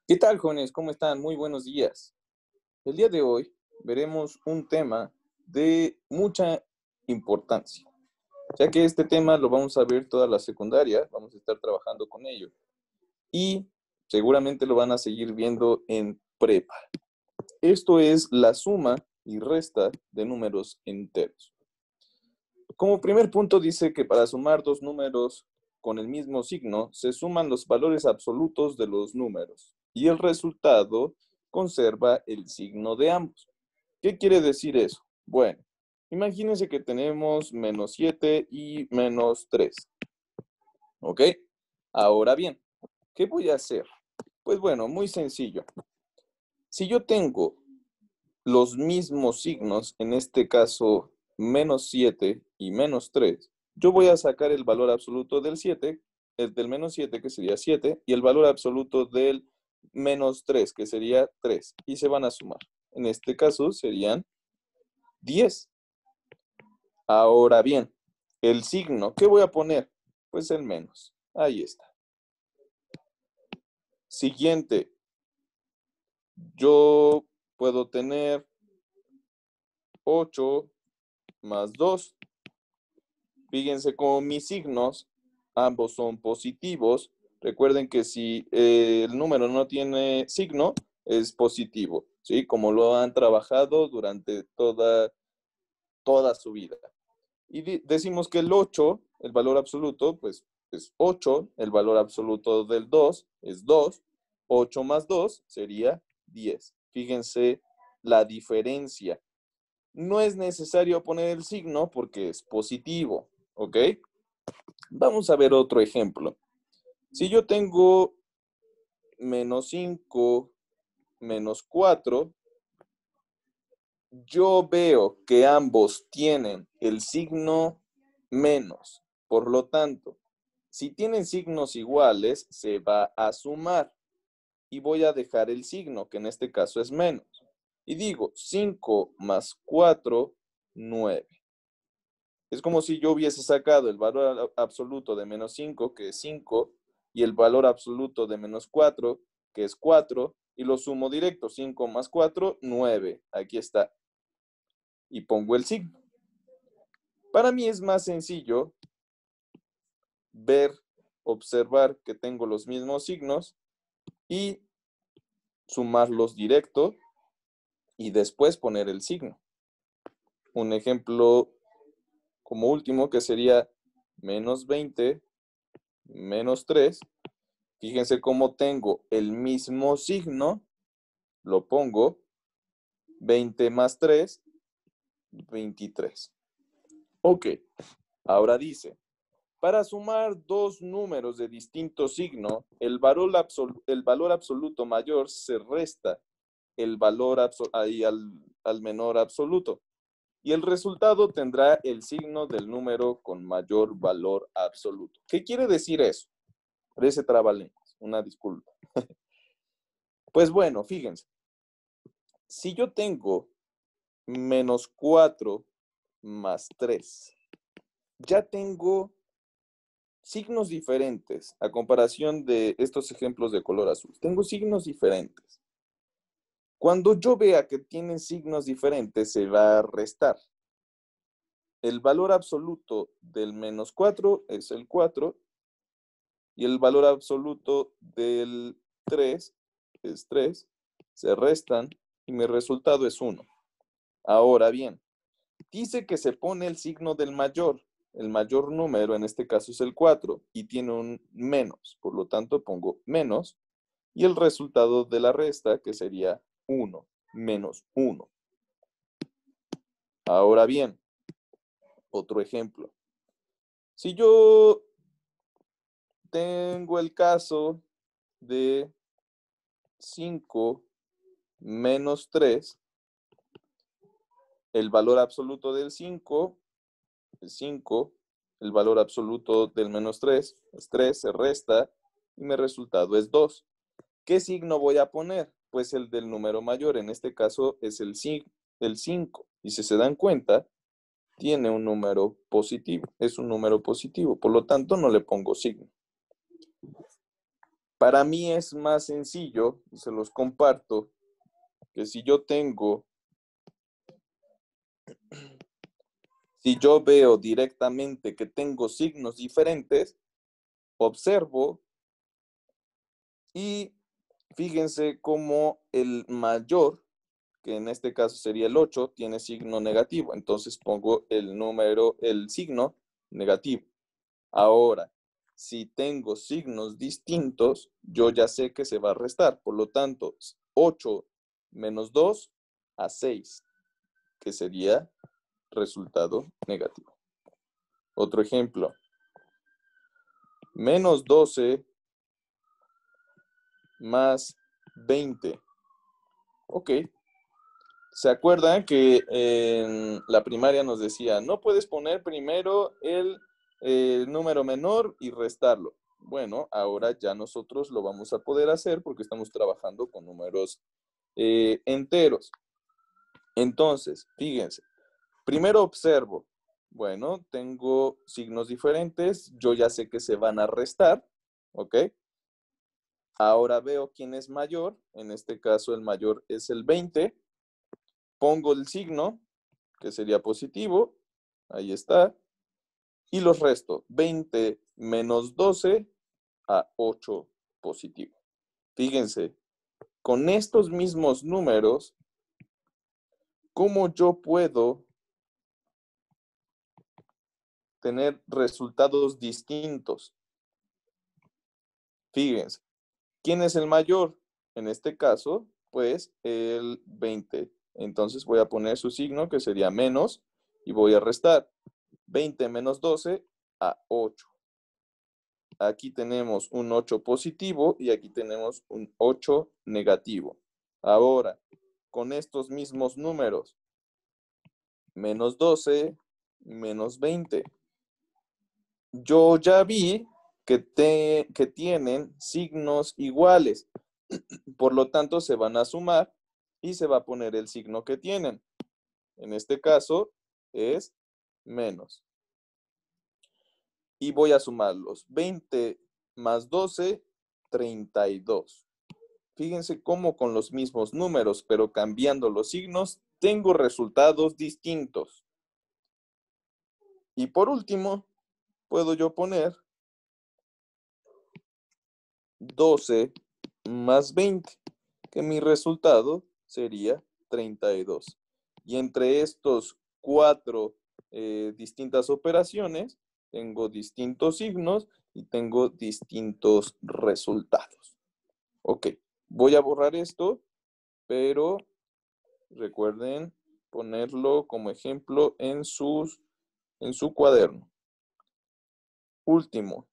¿Qué tal, jóvenes? ¿Cómo están? Muy buenos días. El día de hoy veremos un tema de mucha importancia, ya que este tema lo vamos a ver toda la secundaria, vamos a estar trabajando con ello y seguramente lo van a seguir viendo en prepa. Esto es la suma y resta de números enteros. Como primer punto dice que para sumar dos números con el mismo signo, se suman los valores absolutos de los números y el resultado conserva el signo de ambos. ¿Qué quiere decir eso? Bueno, imagínense que tenemos menos 7 y menos 3. ¿Ok? Ahora bien, ¿qué voy a hacer? Pues bueno, muy sencillo. Si yo tengo los mismos signos, en este caso menos 7 y menos 3, yo voy a sacar el valor absoluto del 7, el del menos 7, que sería 7, y el valor absoluto del menos 3, que sería 3, y se van a sumar. En este caso serían 10. Ahora bien, el signo, ¿qué voy a poner? Pues el menos. Ahí está. Siguiente, yo puedo tener 8 más 2. Fíjense como mis signos, ambos son positivos. Recuerden que si el número no tiene signo, es positivo, ¿sí? Como lo han trabajado durante toda su vida. Y decimos que el 8, el valor absoluto, pues es 8, el valor absoluto del 2 es 2, 8 más 2 sería 10. Fíjense la diferencia. No es necesario poner el signo porque es positivo, ¿ok? Vamos a ver otro ejemplo. Si yo tengo menos 5, menos 4, yo veo que ambos tienen el signo menos. Por lo tanto, si tienen signos iguales, se va a sumar. Y voy a dejar el signo, que en este caso es menos. Y digo, 5 más 4, 9. Es como si yo hubiese sacado el valor absoluto de menos 5, que es 5, y el valor absoluto de menos 4, que es 4, y lo sumo directo. 5 más 4, 9. Aquí está. Y pongo el signo. Para mí es más sencillo ver, observar que tengo los mismos signos y sumarlos directo y después poner el signo. Un ejemplo como último que sería menos 20, menos 3. Fíjense cómo tengo el mismo signo, lo pongo, 20 más 3, 23. Ok, ahora dice, para sumar dos números de distinto signo, el valor absoluto mayor se resta el valor al menor absoluto. Y el resultado tendrá el signo del número con mayor valor absoluto. ¿Qué quiere decir eso? Parece trabalenguas, una disculpa. Pues bueno, fíjense. Si yo tengo menos 4 más 3, ya tengo signos diferentes a comparación de estos ejemplos de color azul. Tengo signos diferentes. Cuando yo vea que tienen signos diferentes, se va a restar. El valor absoluto del menos 4 es el 4 y el valor absoluto del 3 es 3. Se restan y mi resultado es 1. Ahora bien, dice que se pone el signo del mayor. El mayor número en este caso es el 4 y tiene un menos. Por lo tanto, pongo menos y el resultado de la resta, que sería 1, menos 1. Ahora bien, otro ejemplo. Si yo tengo el caso de 5 menos 3, el valor absoluto del 5 es 5, el valor absoluto del menos 3 es 3, se resta y mi resultado es 2. ¿Qué signo voy a poner? Pues el del número mayor, en este caso es el 5. Y si se dan cuenta, tiene un número positivo, es un número positivo, por lo tanto no le pongo signo. Para mí es más sencillo, y se los comparto, que si yo veo directamente que tengo signos diferentes, observo y fíjense cómo el mayor, que en este caso sería el 8, tiene signo negativo. Entonces pongo el signo negativo. Ahora, si tengo signos distintos, yo ya sé que se va a restar. Por lo tanto, 8 menos 2 a 6, que sería resultado negativo. Otro ejemplo. Menos 12 más 20. Ok. ¿Se acuerdan que en la primaria nos decía, no puedes poner primero el número menor y restarlo? Bueno, ahora ya nosotros lo vamos a poder hacer porque estamos trabajando con números enteros. Entonces, fíjense, primero observo, bueno, tengo signos diferentes, yo ya sé que se van a restar, ¿ok? Ahora veo quién es mayor, en este caso el mayor es el 20, pongo el signo, que sería positivo, ahí está, y los resto, 20 menos 12 a 8 positivo. Fíjense, con estos mismos números, ¿cómo yo puedo tener resultados distintos? Fíjense, ¿quién es el mayor? En este caso, pues el 20. Entonces voy a poner su signo, que sería menos, y voy a restar. 20 menos 12 a 8. Aquí tenemos un 8 positivo y aquí tenemos un 8 negativo. Ahora, con estos mismos números, menos 12, menos 20. Yo ya vi que tienen signos iguales. Por lo tanto, se van a sumar y se va a poner el signo que tienen. En este caso es menos. Y voy a sumarlos. 20 más 12, 32. Fíjense cómo con los mismos números, pero cambiando los signos, tengo resultados distintos. Y por último, puedo yo poner 12 más 20, que mi resultado sería 32. Y entre estos cuatro distintas operaciones, tengo distintos signos y tengo distintos resultados. Ok, voy a borrar esto, pero recuerden ponerlo como ejemplo en su cuaderno. Último.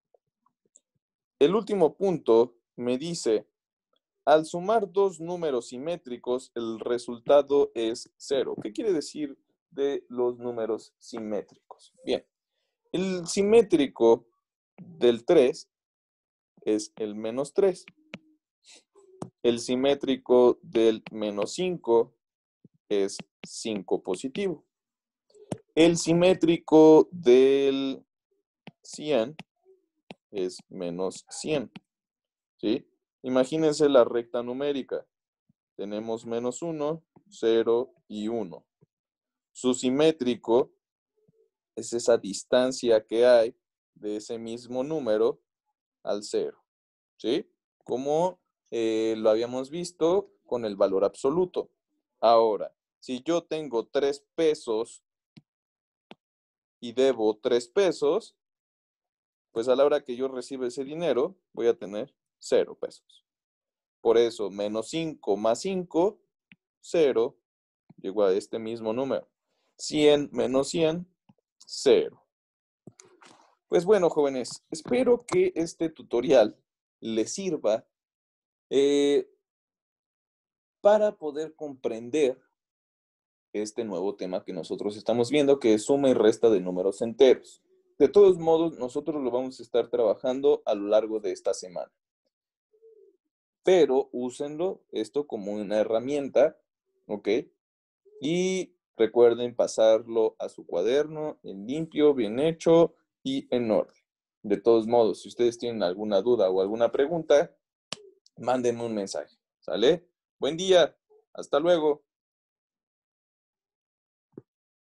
El último punto me dice, al sumar dos números simétricos, el resultado es 0. ¿Qué quiere decir de los números simétricos? Bien, el simétrico del 3 es el menos 3. El simétrico del menos 5 es 5 positivo. El simétrico del 100 es menos 100. ¿Sí? Imagínense la recta numérica. Tenemos menos 1, 0 y 1. Su simétrico es esa distancia que hay de ese mismo número al 0. ¿Sí? Como lo habíamos visto con el valor absoluto. Ahora, si yo tengo 3 pesos y debo 3 pesos, pues a la hora que yo reciba ese dinero, voy a tener 0 pesos. Por eso, menos 5 más 5, 0, llegó a este mismo número. 100 menos 100, 0. Pues bueno, jóvenes, espero que este tutorial les sirva para poder comprender este nuevo tema que nosotros estamos viendo, que es suma y resta de números enteros. De todos modos, nosotros lo vamos a estar trabajando a lo largo de esta semana. Pero úsenlo esto como una herramienta, ¿ok? Y recuerden pasarlo a su cuaderno en limpio, bien hecho y en orden. De todos modos, si ustedes tienen alguna duda o alguna pregunta, mándenme un mensaje. ¿Sale? Buen día. Hasta luego.